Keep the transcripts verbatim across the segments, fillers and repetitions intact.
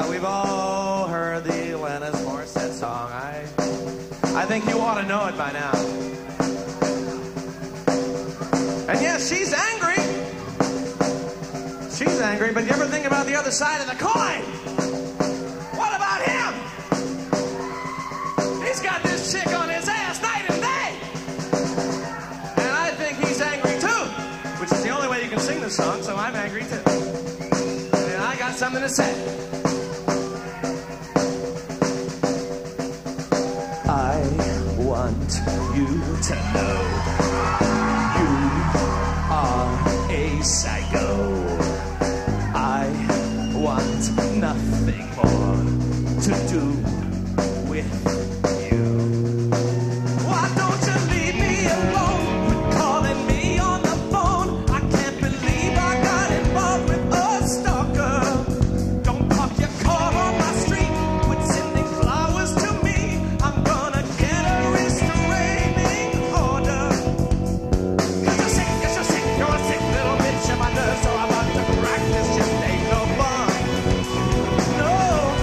Uh, we've all heard the Alanis Morissette song. I, I think you ought to know it by now. And yes, she's angry. She's angry, but you ever think about the other side of the coin? What about him? He's got this chick on his ass night and day. And I think he's angry too, which is the only way you can sing this song, so I'm angry too. And I got something to say. I want you to know you are a psycho. I want nothing more to do with you. Why don't you leave me alone? Quit calling me on the phone. I can't believe I got involved with a stalker. Don't park your car on my street. Quit sending flowers to me. I'm gonna get a restraining order. Cause you're sick, yes you're sick. You're a sick little bitch in my nerves. So I'm about to crack this shit. Ain't no fun. No.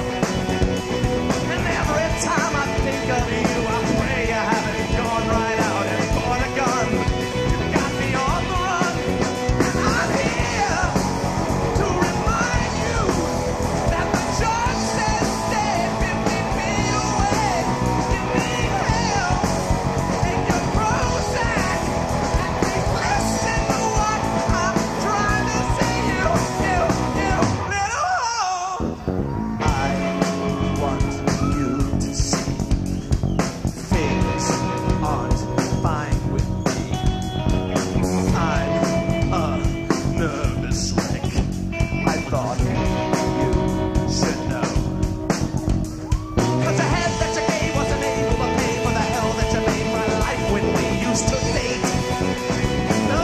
And every time I think of you, I pray you haven't gone right out and bought a gun. You got me on the run. And I'm here to remind you that the judge says stay fifty feet away. You need help. Take your Prozac and take listen to what I'm trying to say. You, you, you little hoe. I want you to see things aren't fine with me. I'm a nervous wreck. I thought you should know. Cause the head that you gave wasn't able to pay for the hell that you made my life when we used to date. No.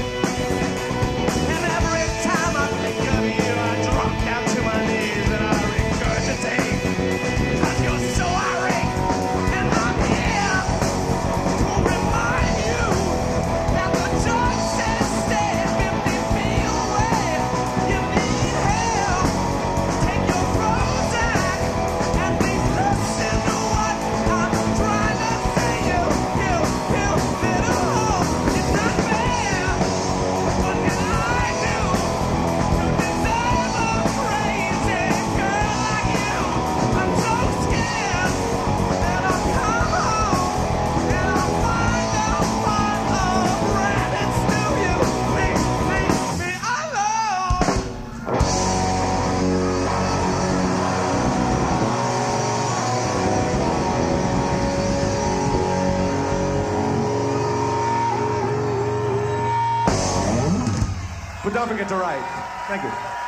And every time I think of you, I drop down to my knees and I regurgitate. Cause you're so irate. And I'm here to remind you that the judge says stay fifty feet away. You need help. Take your Prozac and please listen to what I'm trying to say. You, you, you little hoe. It's not fair. What can I do to deserve a crazy girl like you? I'm so scared that I'll come home and I'll find a pot of rabbits to you. Leave, leave me alone. But don't forget to write. Thank you.